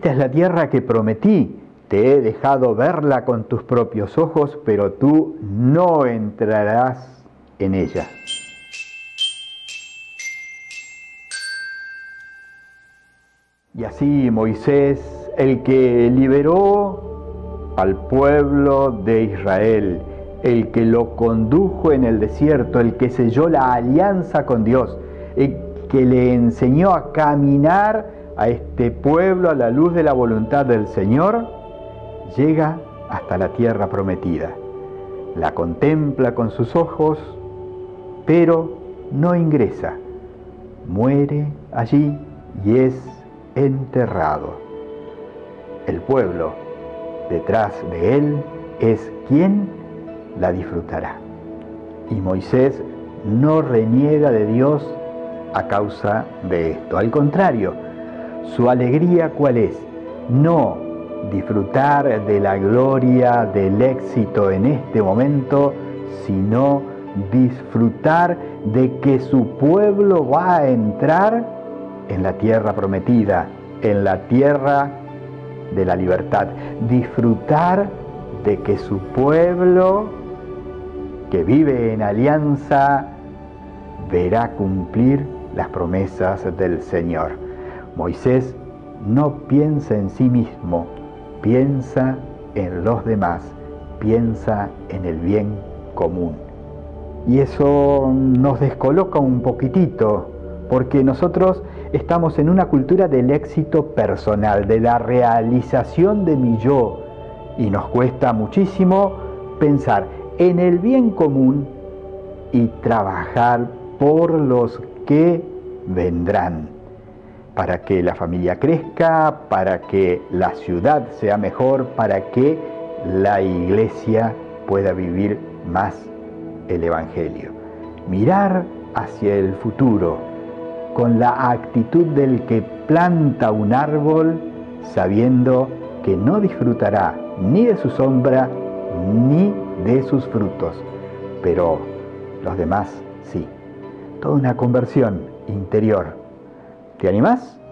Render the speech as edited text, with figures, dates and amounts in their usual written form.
esta es la tierra que prometí, te he dejado verla con tus propios ojos, pero tú no entrarás en ella. Y así Moisés, el que liberó al pueblo de Israel, el que lo condujo en el desierto, el que selló la alianza con Dios, el que le enseñó a caminar a este pueblo a la luz de la voluntad del Señor, llega hasta la tierra prometida. La contempla con sus ojos, pero no ingresa. Muere allí y es enterrado. El pueblo detrás de él es quien la disfrutará. Y Moisés no reniega de Dios a causa de esto. Al contrario, su alegría ¿cuál es? No disfrutar de la gloria, del éxito en este momento, sino disfrutar de que su pueblo va a entrar en la tierra prometida, en la tierra de la libertad. Disfrutar de que su pueblo, que vive en alianza, verá cumplir las promesas del Señor. Moisés no piensa en sí mismo, piensa en los demás, piensa en el bien común. Y eso nos descoloca un poquitito, porque nosotros estamos en una cultura del éxito personal, de la realización de mi yo, y nos cuesta muchísimo pensar en el bien común y trabajar por los que vendrán, para que la familia crezca, para que la ciudad sea mejor, para que la iglesia pueda vivir más el Evangelio. Mirar hacia el futuro con la actitud del que planta un árbol sabiendo que no disfrutará ni de su sombra ni de sus frutos, pero los demás sí. Toda una conversión interior. ¿Te animás?